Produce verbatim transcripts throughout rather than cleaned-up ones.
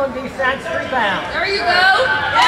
zone defense rebound. There you go.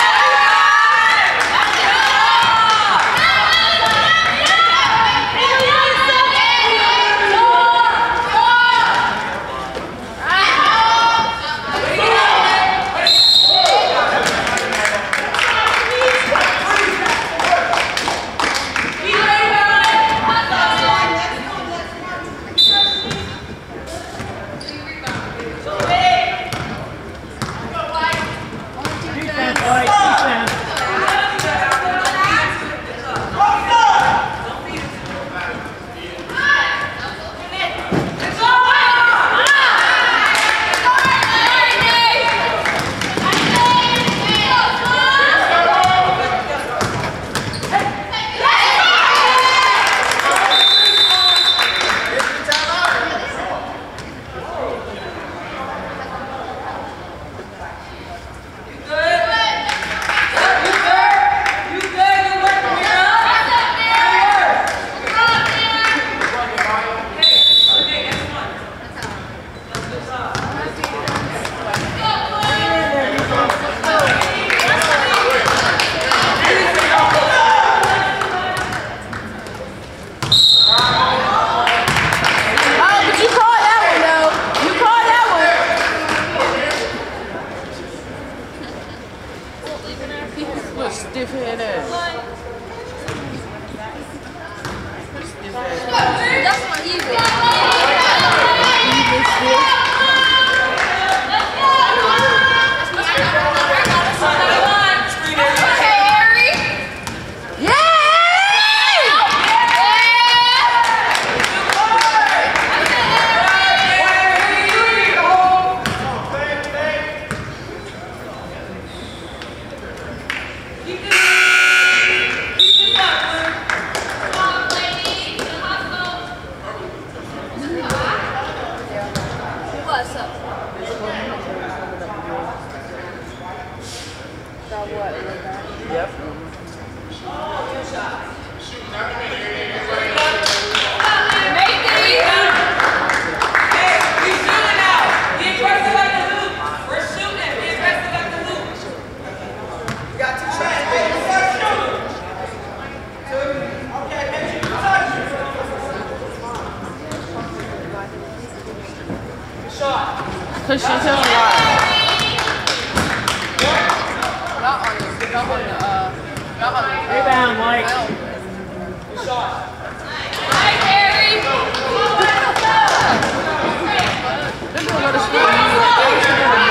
Stiff head ass. That's my Beaver. Beaver stiff. Yep. Cause she's a lot. Not on the, not on the, uh, not on the, Rebound, Mike. Good shot. Hi, Harry. This is what it's for.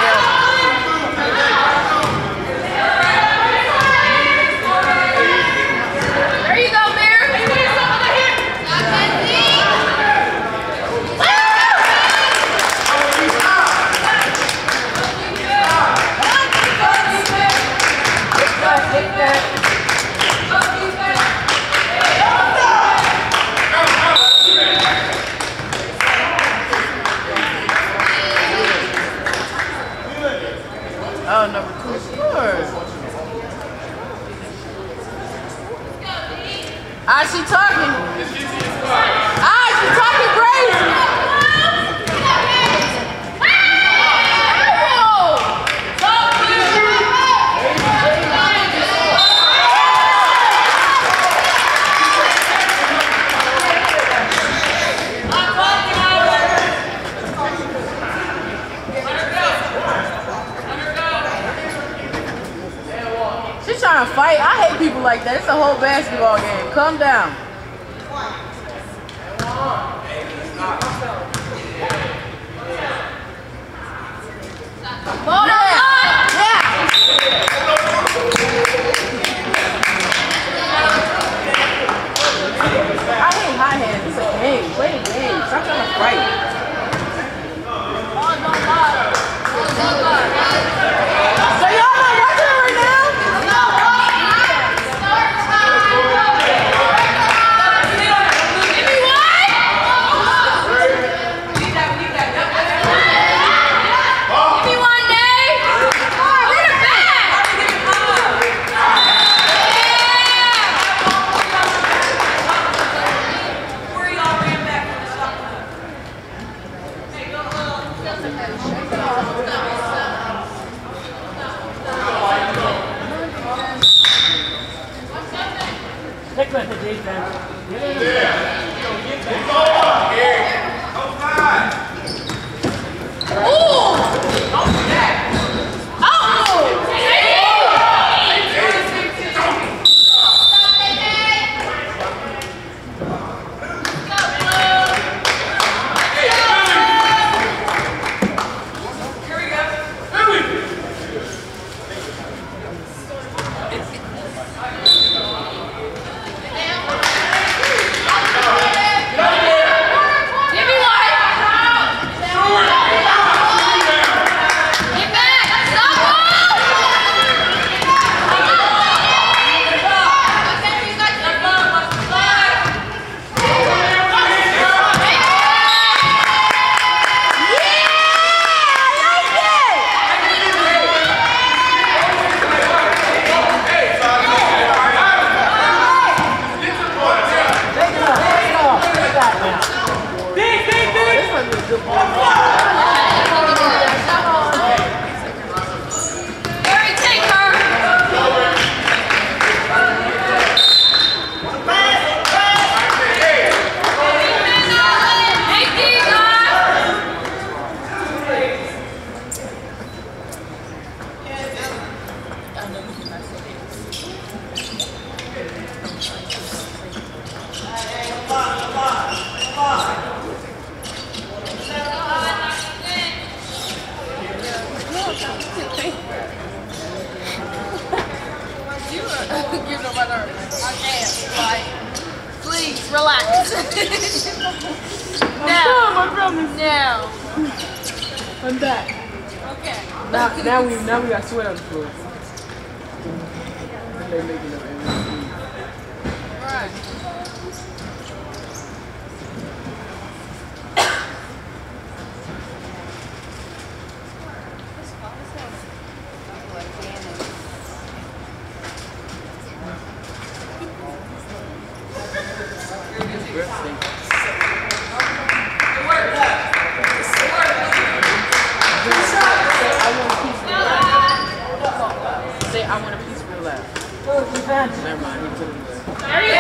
There you go, Bear. Oh, number two scores. Ah, she talking. Ah, she talking crazy. She's trying to fight. I hate people like that. It's a whole basketball game. Calm down. Hold on. Yeah. I hate high hands. It's a game. Play the game. Stop trying to fight. So y'all not watching it right now? Give no matter. Okay, like, please relax. Now, my promise. now. I'm back. Okay. Now, now we, now we got sweat on the floor. They making up M V P. Right. Say, I want a piece real loud. Never mind, he took it there. There you go.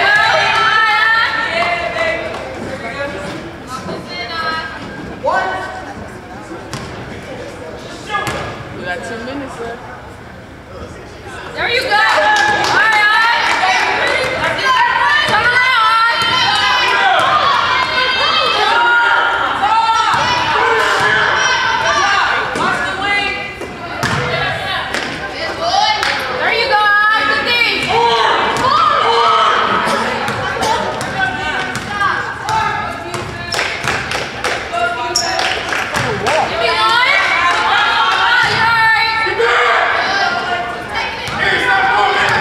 We got two minutes left. There you go. All right, all right. Come around. There you go. Good thing. Give me one. Oh, you're all right.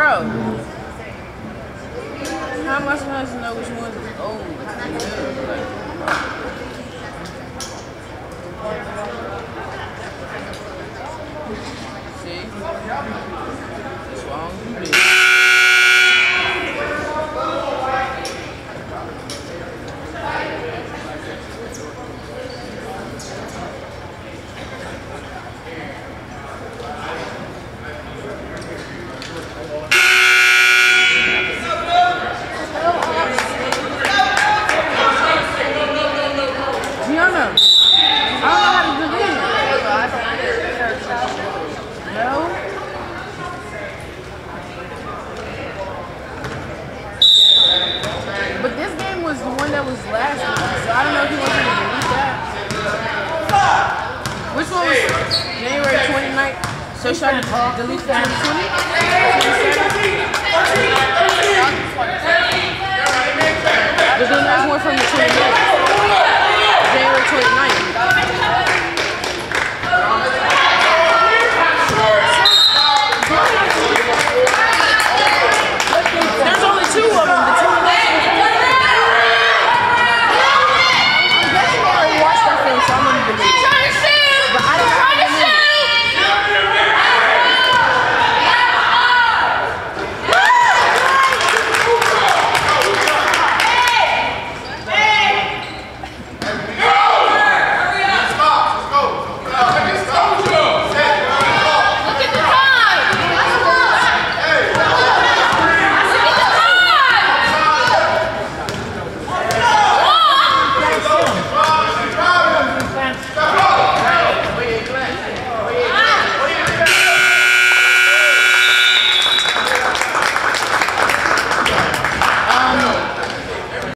Bro, how am I supposed to know which ones is old? Like, see? That's why I don't do this. But this game was the one that was last week, so I don't know if you want me to delete that. Which one was January twenty-ninth? So should I delete the twenty twenty? There's one from the twenty-ninth. January twenty-ninth.